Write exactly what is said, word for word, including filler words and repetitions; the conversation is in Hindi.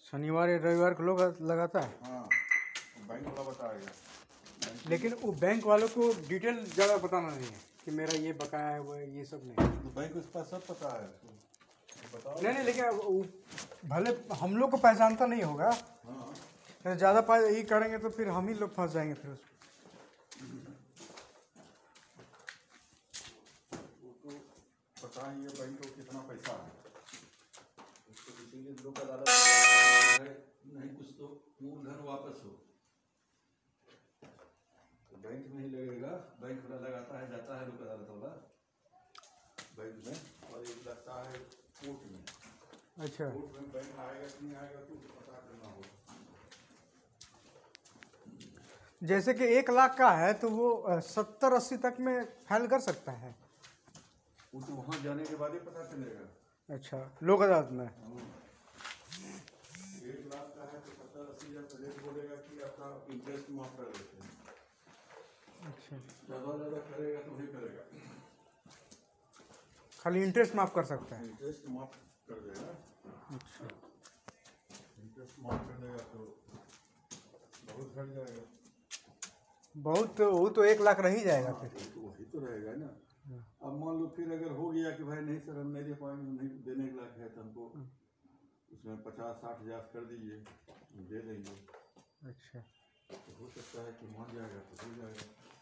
शनिवार या रविवार को लोग लगाता है। हाँ, बैंक वाला बताएगा। लेकिन वो बैंक वालों को डिटेल ज़्यादा बताना नहीं है कि मेरा ये बकाया है, वो ये सब नहीं। तो बैंक को इसका सब पता है, बताओ। नहीं नहीं, लेकिन वो भले हम लोग को पहचानता नहीं होगा। हाँ, तो ज़्यादा पा ये करेंगे तो फिर हम ही लोग फंस जाएंगे फिर उसमें। वो तो पता ही है बैंक को कितना पैसा है, उसको किसी के लोग अदालत है नहीं, कुछ तो मूलधन वापस हो तो बैंक में ही लगेगा। बैंक वाला लगाता है, जाता है लोग अदालत वाला बैंक में, और एक लगता है कोर्ट में। अच्छा, कोर्ट में बैंक आएगा कि नहीं आएगा तो पता करना होगा। जैसे कि एक लाख का है तो वो सत्तर अस्सी तक में फाइल कर सकता है। वो तो वहाँ जाने के बाद ही पता चलेगा। अच्छा, लोक अदालत में एक लाख का है तो सत्तर अस्सी हज़ार पहले बोलेगा कि आपका इंटरेस्ट माफ कर देते हैं। अच्छा, ज़्यादा ज़्यादा करेगा तो वही करेगा, खाली इंटरेस्ट माफ कर सकता है। इंटरेस्ट माफ कर देगा। अच्छा, इंटरेस्ट माफ कर देगा तो बहुत घट जाएगा। बहुत तो वो तो एक लाख रह ही जाएगा फिर। तो वही तो रहेगा ना। अब मान लो फिर अगर हो गया कि भाई नहीं सर हम नहीं दे पाएंगे, नहीं देने के लायक है तो हमको उसमें पचास साठ हज़ार कर दीजिए, दे देंगे। अच्छा, तो हो सकता है कि मान जाएगा तो हो जाएगा।